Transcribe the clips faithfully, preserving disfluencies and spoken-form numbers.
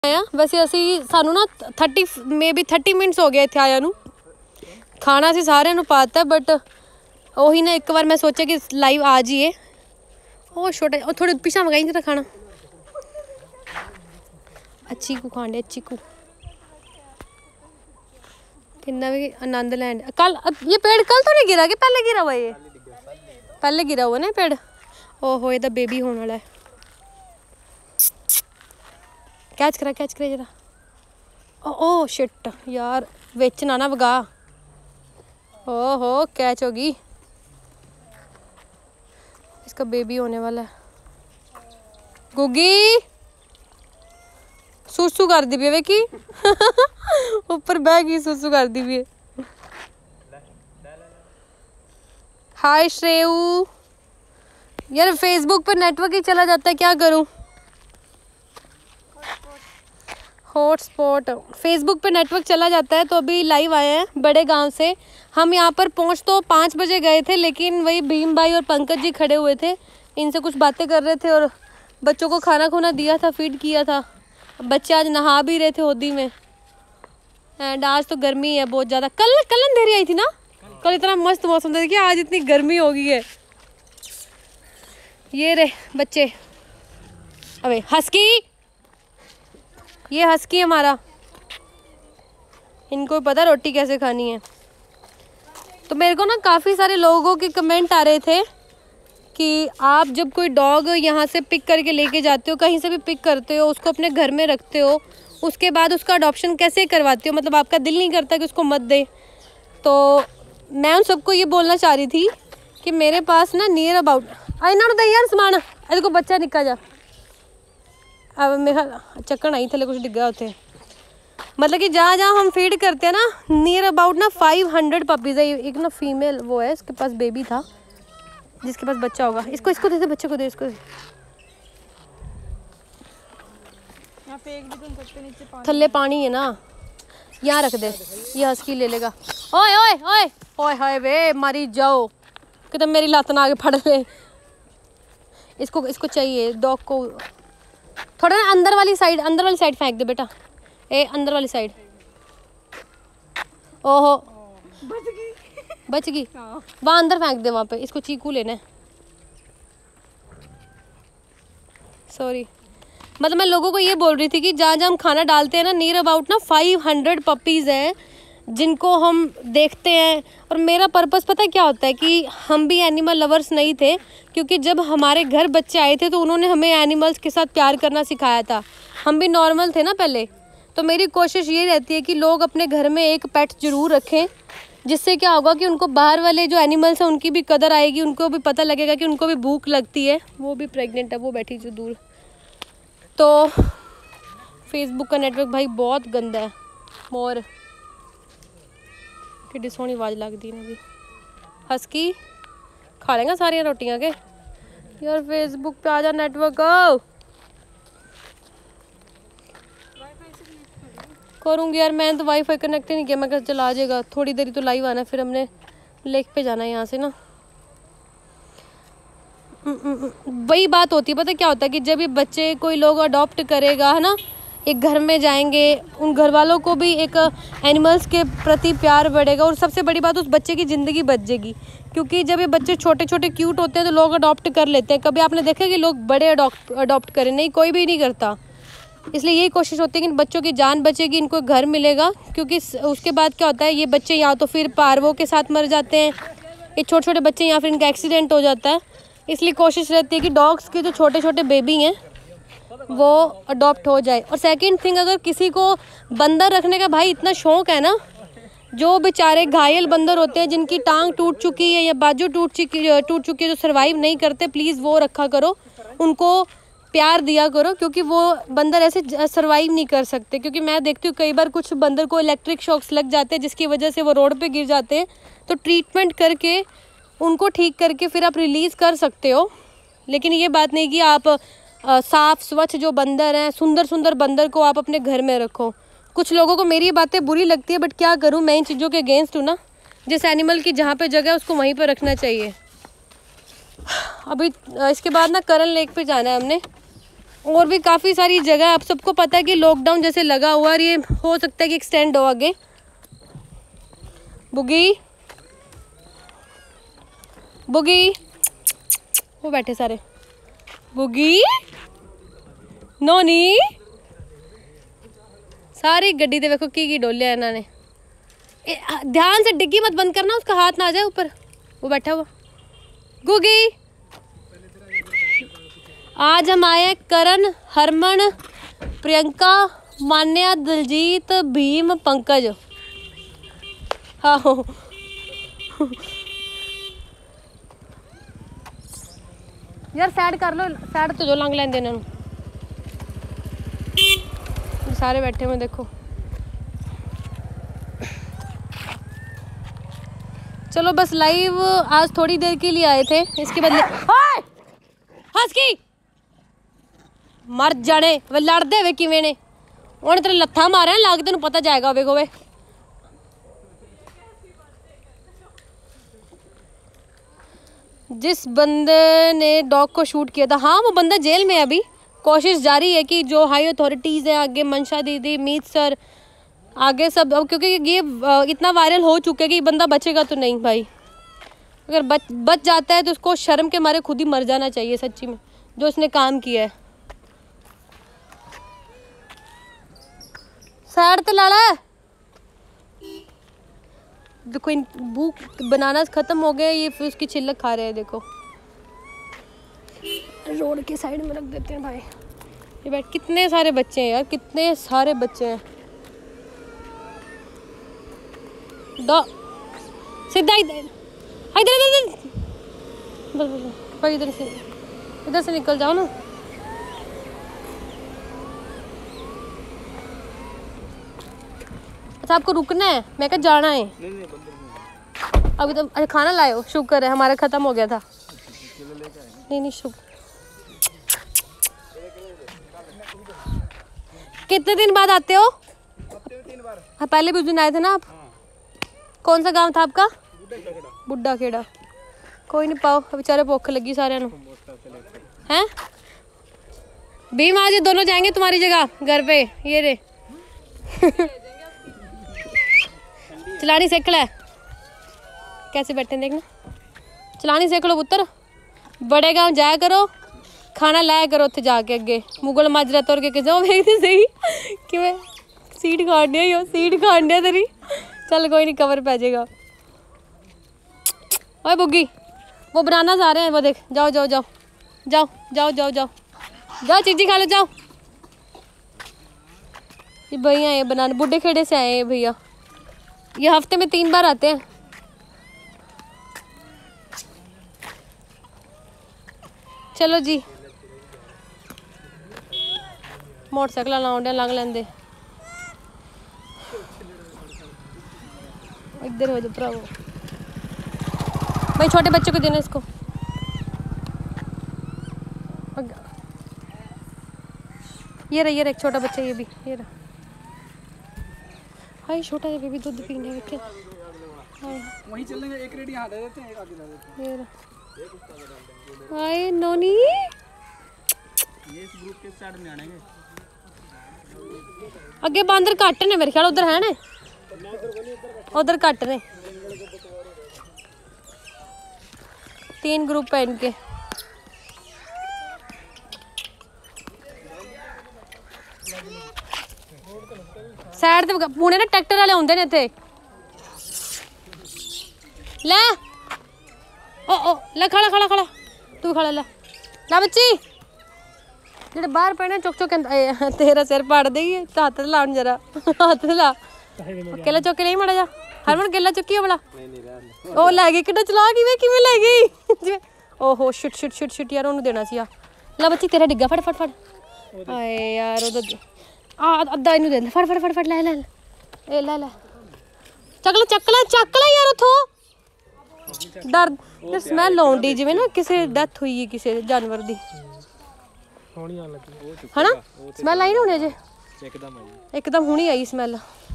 आया वैसे ਅਸੀਂ ਸਾਨੂੰ ਨਾ तीस मे बी तीस मिनट्स हो गए थे आया नू खाना सी सारे नू पाता बट ਉਹੀ ना एक बार मैं सोचा कि लाइव आ जाइए। ओ छोटा ओ थोड़े पीछा मंगाई जरा खाना अच्छी को खाने अच्छी को कितना भी आनंद लैंड। कल ये पेड़ कल तो नहीं गिरा कि पहले गिरा हुआ? ये पहले गिरा हुआ ना पेड़। ओहो ये तो बेबी होने वाला है। कैच करा कैच करा जरा। ओ ओ शिट यार विच ना ना वगा। ओहो कैच होगी। इसका बेबी होने वाला है। गुगी सुसु कर दी भी कि ऊपर बह गई सुसु कर दी भी। हाय श्रेयू यार फेसबुक पर नेटवर्क ही चला जाता है क्या करूं? हॉटस्पॉट फेसबुक पे नेटवर्क चला जाता है। तो अभी लाइव आए हैं बड़े गांव से। हम यहाँ पर पहुँच तो पाँच बजे गए थे लेकिन वही भीम भाई और पंकज जी खड़े हुए थे, इनसे कुछ बातें कर रहे थे और बच्चों को खाना खुना दिया था, फीड किया था। बच्चे आज नहा भी रहे थे होदी में। एंड आज तो गर्मी है बहुत ज़्यादा। कल कल अंधेरी आई थी ना, कल इतना मस्त मौसम था। देखिए आज इतनी गर्मी हो गई है। ये रे बच्चे अबे हस्की, ये हस्की हमारा, इनको पता रोटी कैसे खानी है। तो मेरे को ना काफ़ी सारे लोगों के कमेंट आ रहे थे कि आप जब कोई डॉग यहाँ से पिक करके लेके जाते हो, कहीं से भी पिक करते हो, उसको अपने घर में रखते हो, उसके बाद उसका अडॉप्शन कैसे करवाते हो? मतलब आपका दिल नहीं करता कि उसको मत दे? तो मैं उन सबको ये बोलना चाह रही थी कि मेरे पास ना नियर अबाउट आई ना दे यार समान देखो बच्चा निका जा। अब मेरा चक्कर आई थले कुछ डिग्गा होते। मतलब कि जहाँ जहाँ हम फीड करते हैं ना नियर अबाउट ना फाइव हंड्रेड पपीज़ है। एक ना फीमेल वो है, इसके पास बेबी था, जिसके पास बच्चा होगा। इसको इसको दे दे, बच्चे को दे, इसको दे। यहाँ फेंक भी तो सकते, नीचे पानी थल्ले पानी है ना, यहाँ रख दे, ये हस्की ले लेगा। ओए ओए ओए ओए हाय वे मरी जाओ कि तो मेरी लात ना आगे फड़ ले। इसको इसको चाहिए डॉग को थोड़ा ना अंदर वाली साइड, अंदर वाली साइड फेंक दे बेटा, ए अंदर वाली साइड। ओहो बच गई बच गई वहाँ अंदर फेंक दे वहाँ पे। इसको चीकू लेना है, सॉरी। मतलब मैं लोगों को ये बोल रही थी कि जहाँ जहाँ हम खाना डालते हैं ना नियर अबाउट ना फाइव हंड्रेड पपीज़ हैं जिनको हम देखते हैं। और मेरा पर्पस पता है क्या होता है कि हम भी एनिमल लवर्स नहीं थे, क्योंकि जब हमारे घर बच्चे आए थे तो उन्होंने हमें एनिमल्स के साथ प्यार करना सिखाया था। हम भी नॉर्मल थे ना पहले। तो मेरी कोशिश ये रहती है कि लोग अपने घर में एक पेट ज़रूर रखें, जिससे क्या होगा कि उनको बाहर वाले जो एनिमल्स हैं उनकी भी कदर आएगी, उनको भी पता लगेगा कि उनको भी भूख लगती है। वो भी प्रेग्नेंट है, वो बैठी जो दूर। तो फेसबुक का नेटवर्क भाई बहुत गंदा है। मोर कि सोहनी आवाज़ लगती ना भी। हस्की खा लेंगे सारियाँ रोटियाँ के यार। फेसबुक पे आ जा नेटवर्क। करूँगी यार, मैंने तो वाईफाई कनेक्ट ही नहीं किया। मैं कहा चला आ जाएगा, थोड़ी देरी तो लाइव आना, फिर हमने लेक पे जाना है यहाँ से ना। वही बात होती है, पता क्या होता है कि जब ये बच्चे कोई लोग अडॉप्ट करेगा है ना, एक घर में जाएंगे, उन घर वालों को भी एक एनिमल्स के प्रति प्यार बढ़ेगा और सबसे बड़ी बात उस बच्चे की ज़िंदगी बच जाएगी। क्योंकि जब ये बच्चे छोटे छोटे क्यूट होते हैं तो लोग अडॉप्ट कर लेते हैं। कभी आपने देखा कि लोग बड़े अडॉप्ट अडॉप्ट करें? नहीं, कोई भी नहीं करता। इसलिए यही कोशिश होती है कि इन बच्चों की जान बचेगी, इनको घर मिलेगा। क्योंकि उसके बाद क्या होता है, ये बच्चे या तो फिर पारवों के साथ मर जाते हैं, ये छोटे छोटे बच्चे, या फिर इनका एक्सीडेंट हो जाता है। इसलिए कोशिश रहती है कि डॉग्स के जो छोटे छोटे बेबी हैं वो अडॉप्ट हो जाए। और सेकंड थिंग, अगर किसी को बंदर रखने का भाई इतना शौक है ना, जो बेचारे घायल बंदर होते हैं जिनकी टांग टूट चुकी है या बाजू टूट चुकी टूट चुकी है, जो सर्वाइव नहीं करते, प्लीज़ वो रखा करो, उनको प्यार दिया करो। क्योंकि वो बंदर ऐसे सर्वाइव नहीं कर सकते। क्योंकि मैं देखती हूँ कई बार कुछ बंदर को इलेक्ट्रिक शॉक्स लग जाते हैं जिसकी वजह से वो रोड पे गिर जाते हैं। तो ट्रीटमेंट करके उनको ठीक करके फिर आप रिलीज़ कर सकते हो। लेकिन ये बात नहीं कि आप आ, साफ स्वच्छ जो बंदर हैं, सुंदर सुंदर बंदर को आप अपने घर में रखो। कुछ लोगों को मेरी बातें बुरी लगती है, बट क्या करूं, मैं इन चीज़ों के अगेंस्ट हूँ ना। जिस एनिमल की जहाँ पे जगह है उसको वहीं पर रखना चाहिए। अभी इसके बाद ना करन लेक पे जाना है हमने। और भी काफ़ी सारी जगह, आप सबको पता है कि लॉकडाउन जैसे लगा हुआ और ये हो सकता है कि एक्सटेंड हो आगे। बुगी बुगी वो बैठे सारे। बुगी नोनी सारी गड्डी दे देखो की की डोलिया इन्होंने। ध्यान से डिग्गी मत बंद करना, उसका हाथ ना आ जाए ऊपर। वो बैठा हुआ गुगी। आज हम आए करण, हरमन, प्रियंका, मान्या, दिलजीत, भीम, पंकज। हाँ यार सैड कर लो, सैड तो जो लंघ लेंदे इन्होंने। सारे बैठे हुए देखो। चलो बस लाइव आज थोड़ी देर के लिए आए थे, इसके बदले हंस की मर जाने वे लड़दे वे किवें ने। उन्हें तेरे लत्था मारे लाग तेन पता जाएगा। वेखो वे जिस बंदे ने डॉग को शूट किया था, हाँ वो बंदा जेल में है अभी। कोशिश जारी है कि जो हाई अथॉरिटीज़ हैं आगे, मंशा दीदी, मीत सर, आगे सब, अब क्योंकि ये इतना वायरल हो चुका है कि बंदा बचेगा तो नहीं भाई। अगर बच बच जाता है तो उसको शर्म के मारे खुद ही मर जाना चाहिए सच्ची में, जो उसने काम किया है। सैड तो लाला देखो, इन भूख बनाना खत्म हो गया, ये फिर उसकी छिलक खा रहे हैं। देखो रोड के साइड में रख देते हैं भाई। ये बैठ कितने सारे बच्चे हैं यार, कितने सारे बच्चे हैं। दो सीधा इधर इधर इधर बस बस भाई, इधर से इधर से निकल जाओ ना। अच्छा आपको रुकना है, मैं क्या जाना है? नहीं नहीं बंदर अभी तो। अच्छा खाना लाए हो, शुक्र है हमारा खत्म हो गया था। नहीं नहीं शुक्र। कितने दिन बाद आते हो? हाँ पहले भी उस दिन आए थे ना आप। कौन सा गांव था आपका? बुड्ढा खेड़ा। कोई नहीं पाओ, बेचारे भूख लगी सारे हैं। भीम आज ये दोनों जाएंगे तुम्हारी जगह घर पे। ये रे चलानी सीख ले। कैसे बैठे देखना, चलानी सीख लो पुत्र। बड़े गांव जाया करो, खाना लाया करो उत्थे जाके अगे मुगल माजरा तुर के जाओ। वेखते सही कि मैं सीट खाने ही हो, सीट खाने तेरी। चल कोई नहीं, कवर पै जाएगा। ओए बुग्गी वो बनाना आ रहे हैं वो देख। जाओ जाओ जाओ जाओ जाओ जाओ जाओ जाओ चीज़ी खा लो जाओ। ये भैया ये बनाने बुढ़े खेड़े से आए हैं भैया, ये हफ्ते में तीन बार आते हैं। चलो जी मोटरसाइकिल लाउंडे लंघ लेंदे। इधर हो जाओ भरावो भाई, छोटे बच्चों को देना इसको। ये रहा ये रहा एक छोटा बच्चा, ये भी ये रहा। हाय छोटा है बेबी, दूध पीने बैठे। वहीं चल लेंगे, एक रेडी यहाँ दे देते हैं, एक आगे दे देते हैं। ये रहा हाय नोनी। ये इस ग्रुप के साइड में आने के अगे बांदर घट ने मेरे ख्याल, उधर है ने, उधर घट ने। तीन ग्रुप है इनके। साइड ते पुणे ना ट्रैक्टर वाले आउंदे ने इत्थे। ले ओ ओ ले खड़ा खड़ा खड़ा तू खड़ा ले ला बच्ची। जेडे बाहर पड़े चुक चुक तेरा सिर पाड़ देगी। हाथ ला जरा, हाथ ला। केला चुक के नहीं मड़ा जा हरमन, केला चुकी है भला। ओ लै गई किड्डा चला की वे किवें लै गई। ओहो शिट शिट शिट शिट यार, ओनू देना सी। आ ला बच्ची तेरा डिग्गा, फट फट फट। हाय यार ओदा आ अद्धा इनू दे फट फट फट फट ले ले ए ले ले चकला चकला चकला यार उथों। डर ये स्मैल आउंदी जिवें ना किसी डेथ हुई है किसी जानवर दी, है ना? स्मैल आई ना हुणे जे एकदम आई, एकदम हुणी आई स्मैल,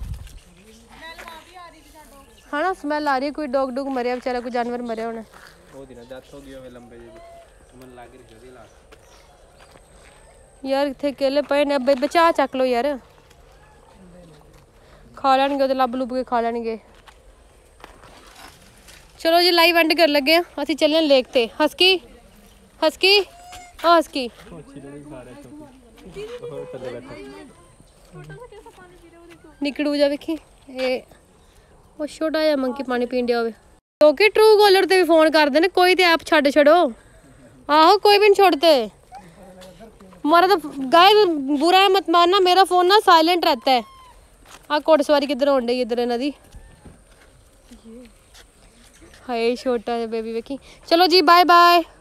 है ना? स्मैल आ रही है, कोई डॉग डॉग मरिया बेचारा, कोई जानवर मरिया होना। वो दिन डेथ हो गई है लंबे जी मन लाग रही जदी ला। यार इतने केले पे ने बचा चक लो यार, खा लैनगे तो लभ लुभ के खा लैनगे। चलो जी लाइव एंड कर लगे असं चलने लेक ते। हस्की हस्की हाँ हस्की निकड़ू जा वेखी ए वो छोटा जिहा मंकी पानी पीन दिया होवे। क्योंकि ट्रू कॉलर ते भी फोन करते हैं, कोई तो ऐप छड्ड छड़ो। आहो कोई भी नहीं छोड़ते। हमारा तो गाय बुरा मत मानना, मेरा फोन ना साइलेंट रहता है। आ घुड़सवारी किधर होन डई इधर इन्हां दी। हाय छोटा जिहा बेबी वेखी। चलो जी बाय बाय।